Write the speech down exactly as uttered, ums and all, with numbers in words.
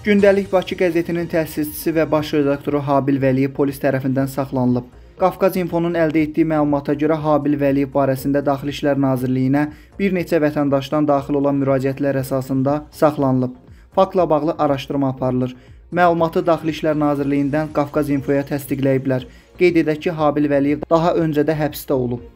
Gündəlik Bakı qəzetinin təsisçisi və baş redaktoru Habil Vəliyev polis tərəfindən saxlanılıb. Qafqaz İnfonun əldə etdiyi məlumata görə Habil Vəliyev barəsində Daxili İşlər Nazirliyinə bir neçə vətəndaşdan daxil olan müraciətlər əsasında saxlanılıb. Faktla bağlı araşdırma aparılır. Məlumatı Daxili İşlər Nazirliyindən Qafqaz İnfoya təsdiqləyiblər. Qeyd edək ki, Habil Vəliyev daha öncə də həbsdə olub.